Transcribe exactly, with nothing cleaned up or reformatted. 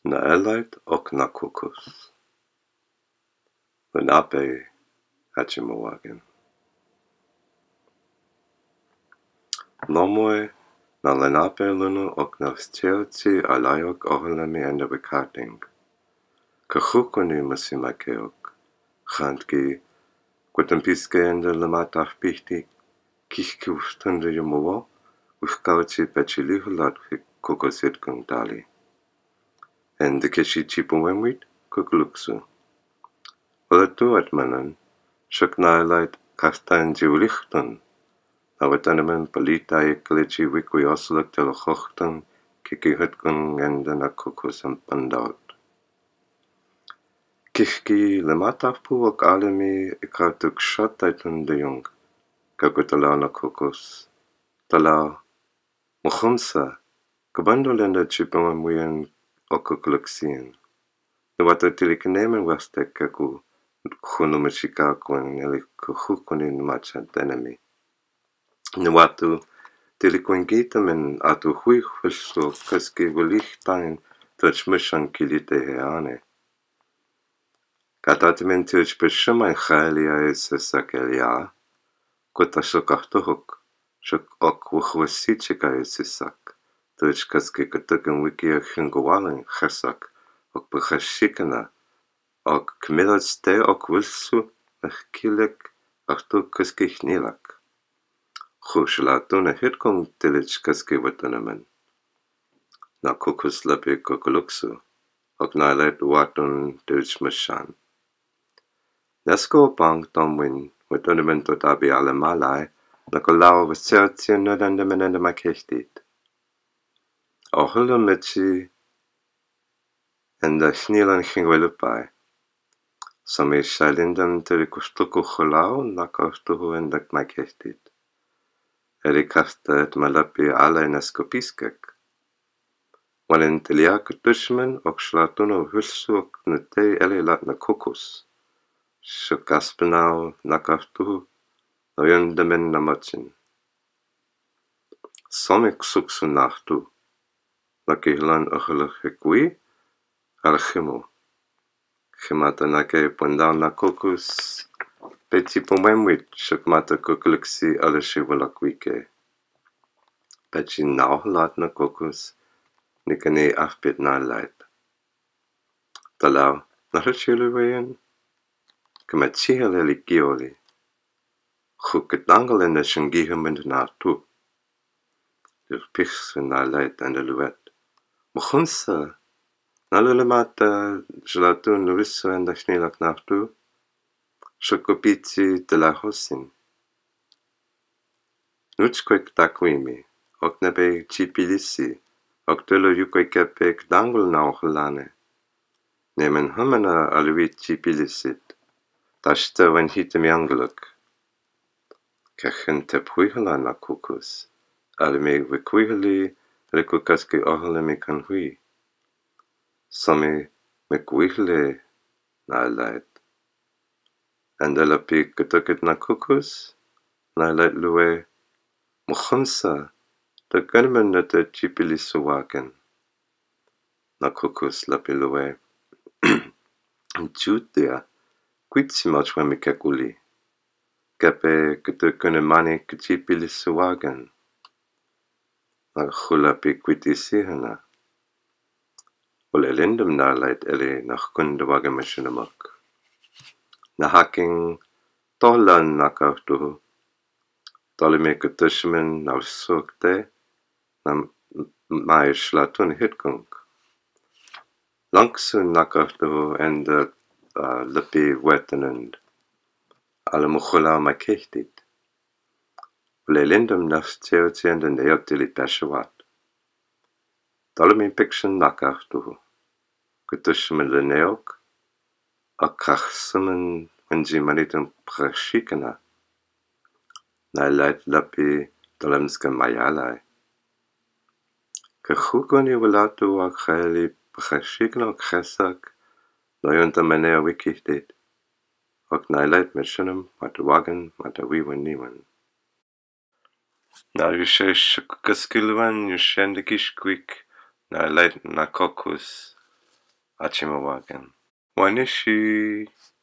na elait ok na kokos. Lenape hachimawagan. Lomoe na Lenape lunu ok na steoti alayok ohalami enda wikating. Kahukuni masimakeok. Khandki kutampiske enda lamataf pihti kihki ustunde yumawa uskauchi pechilihulat kokosit kung dali. En de kishi chipumwemwit kukuluksu. Walatu atmanan shuknailait kastan jiulichtun. Awatanemen palita eklechi wikwi osluk telechochten kiki hutkun enda na kokosam pandaut. Kihki lematafpu ok alemi ikautuk shataitun de jong. Kakutala na kokos. Tala mukhumsa kabandolenda chipamamwian okukluksin. Nuwata tilikenemen wastek kaku khunumachikakwan eli kuhukunin macha denemi. Nuwatu tilikuingitamen atu huihulso kaski wulichtain tuchmushan kilite heane. Katatimen tuch beshumain khalia esa sakelia. Kuta shukahtuhuk. Shuk ok wuhwasichika esisak. Tuch kaski kutukan wikia hingwalan khasak. Ok bukhashikana. Ok kmilatste ok wilsu nachkilek achtu kaski hnilak. Khushalatuna hitkung tilich kaski watunaman. Na kukus lapi kukuluksu. Ok nailet watun tilich mashan. Nesko pang tomwin watunaman totabi alamalai. Nakulaw wasertien nudandamananda makehtit. Ohula mitsi enda hnilan hingwelupai. Sami shalindan tilikustuku khulaw nakastuhu endak makehtit. Eri kasta et malapi ala naskopiskek. Walin tiliak tushman ok shlatuno hulsu ok nutei eli lat na kokos. Shukaspenaw nakastuhu noyundamen namachin. Somik suksu nachtu. Lakihlan achulachikwi alchimo. Chimata nake pundan na kokos. Peti pomwemwit shukmata kukuliksi alashivalakwike. Peti nauhlat na kokos. Nikane afbit na light. Talaw, nahachiluwayan. Kamachihal elikioli. Chukatangal en na shungihumend na tu. Dus pichs na light en de luet. Mukhunsa. Nalulamata jalatun nulisso en da shnilak na tu. Shukupitsi de la hosin. Nuchkwek takwimi. Oknebe chipilisi. Oktelo yukwekepek dangul na ochlane. Nemen hamana aluit chipilisit. Tashta wen hitem yangluk. Kachen tephuihala na kukus. Alme wikuihali rekukaski ohalemi kanhui. Sami mekuihle na light. Andalapi kutukit na kukus. Na light luwe. Mukhumsa. Da gunman na te chipilisawaken. Na kukus lapi luwe. Jutia. Kwitsimach wemikekuli. Kepe kutukune mani kuchipilisawaken. Na khulapi kwitisihana. Ole lindum na light eli nach kundawagen machinamak. Na hacking tolan nakautuhu. Tolime kutushman na sukte. Na mai shlatun hitkunk. Langsun nakautuhu en de uh, lipi wetenend. Alle mukhula makehtit. Ole lindum nach tseotien den neotilit peshawat. Tolime pikshin nakautuhu. Kutushman de neok. Akachsumen wenji manitum prashikana. Na light lapi tolemska mayalai. Kahukoni walatu akhali prashikana khesak. Noyunta manea wikihtit. Ok na light missionum matawagan matawiwan niwan. Na yushesh kaskilwan yushendikishkwik. Na light na kokus. Achimawagan. Wanishi.